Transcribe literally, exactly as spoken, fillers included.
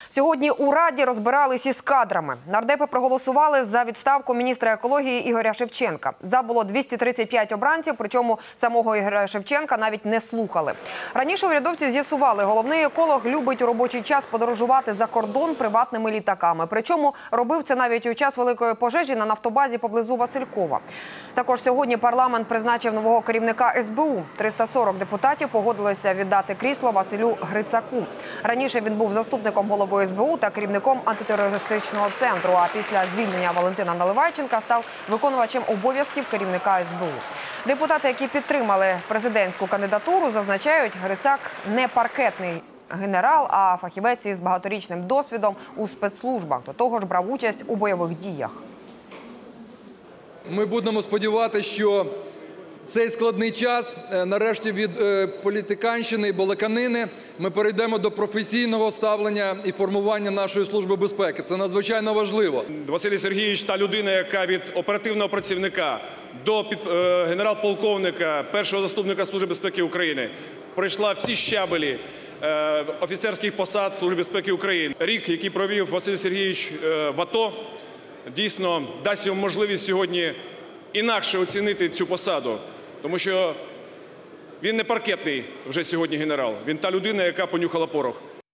Сьогодні у Раді розбирались із кадрами. Нардепи проголосували за відставку міністра екології Ігоря Шевченка. За було двісті тридцять п'ять обранців, причому самого Ігоря Шевченка навіть не слухали. Раніше урядовці з'ясували, головний еколог любить у робочий час подорожувати за кордон приватними літаками. Причому робив це навіть у час великої пожежі на нафтобазі поблизу Василькова. Також сьогодні парламент призначив нового керівника ес бе у. триста сорок депутатів погодилися віддати крісло Василю Грицаку. Раніше він був заступником голови ес бе у та керівником антитерористичного центру, а після звільнення Валентина Наливайченка став виконувачем обов'язків керівника ес бе у. Депутати, які підтримали президентську кандидатуру, зазначають, Грицак не паркетний генерал, а фахівець із багаторічним досвідом у спецслужбах. До того ж, брав участь у бойових діях. Ми будемо сподіватися, що цей складний час, нарешті, від політиканщини і балаканини ми перейдемо до професійного ставлення і формування нашої Служби безпеки. Це надзвичайно важливо. Василь Сергійович – та людина, яка від оперативного працівника до генерал-полковника, першого заступника Служби безпеки України пройшла всі щабелі офіцерських посад Служби безпеки України. Рік, який провів Василь Сергійович в АТО, дійсно дасть йому можливість сьогодні інакше оцінити цю посаду. Тому що він не паркетний вже сьогодні генерал, він та людина, яка понюхала порох.